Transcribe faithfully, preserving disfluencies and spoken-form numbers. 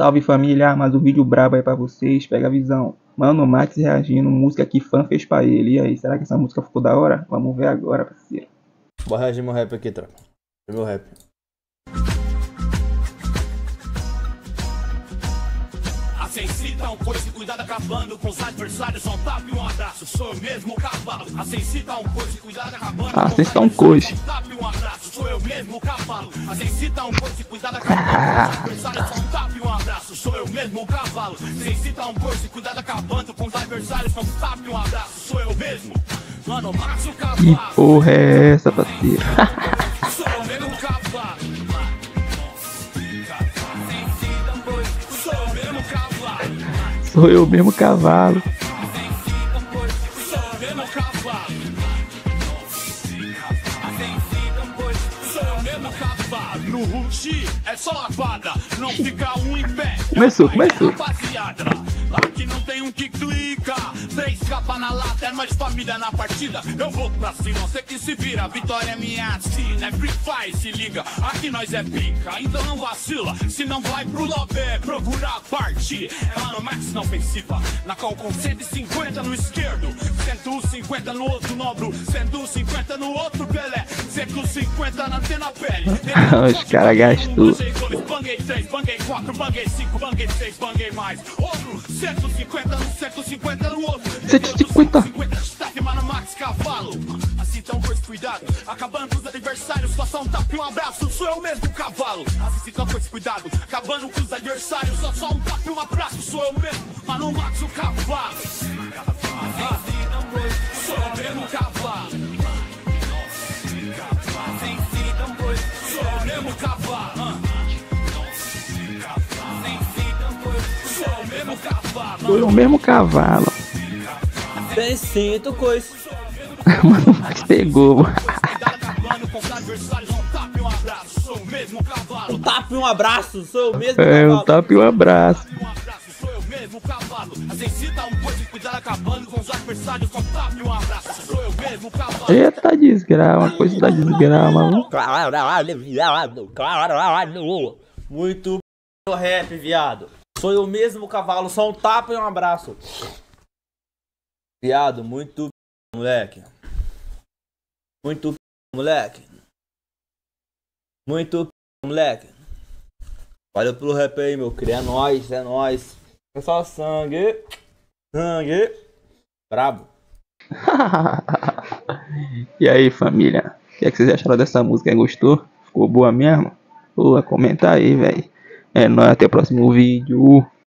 Salve família, mais um vídeo brabo aí pra vocês, pega a visão. Mano, o Max reagindo, música que fã fez pra ele. E aí, será que essa música ficou da hora? Vamos ver agora, parceiro. Bora reagir meu rap aqui, tropa. Meu rap. Acencita um coice, cuidado acabando com os adversários, só um tapa e um abraço, sou eu mesmo o cavalo. Acencita um coice, cuidado acabando Ah, com os acencita um coice. adversários, só um tapa e um abraço, sou eu mesmo o cavalo. Acencita um coice, cuidado acabando com os adversários, só um tapa e um abraço, sou eu mesmo o cavalo. Acencita um coice, cuidado acabando com os adversários, só um tapa e um abraço, sou eu mesmo. Mano, Max o cavalo. Que porra é essa, parceiro? Sou eu mesmo o cavalo. Sou eu mesmo cavalo. No ruti é só lavada, não fica um em pé. Começou, começou. Rapaziada, aqui não tem um que clica. Três capas na lata, é nós família na partida. Eu vou pra cima, você que se vira. Vitória é minha sina, é Free Fire, se liga. Aqui nós é pica, então não vacila. Se não vai pro lobé, procurar partir. É lá no Max na ofensiva, na qual com cento e cinquenta no esquerdo, cento e cinquenta no outro nobro, cento e cinquenta no outro Pelé, cento e cinquenta na antena pele. Os caras gastou. Banguei três, banguei quatro, banguei cinco, banguei seis, banguei mais. Outro, cento e cinquenta no cento e cinquenta no outro. cento e cinquenta. Destaque, mano, Max Cavalo. Assim então, pois cuidado. Acabando com os adversários, só só um tapa e um abraço. Sou eu mesmo, cavalo. Assim então, pois cuidado. Acabando com os adversários, só só um tapa e um abraço. Sou eu mesmo, mano, Max o cavalo. Ah, sou eu mesmo, cavalo. Sou eu mesmo, cavalo. Sou eu mesmo, cavalo. Sou eu mesmo cavalo. Tem cinto, coisa. Mano, o Max pegou. Um tapa e um abraço, sou o mesmo É, um cavalo. tapa e um abraço. Eita desgrama, uma coisa da desgrama, mano. Caralho, viado, caralho. Muito b... rap, viado. Sou eu mesmo, cavalo, só um tapa e um abraço. Viado, muito b... moleque. Muito b... moleque. Muito b... moleque. Valeu pelo rap aí, meu cria. É nóis, é nóis. É só sangue. Sangue. Brabo. E aí, família? O que, é que vocês acharam dessa música? Gostou? Ficou boa mesmo? Pô, comenta aí, velho. É nóis, até o próximo vídeo.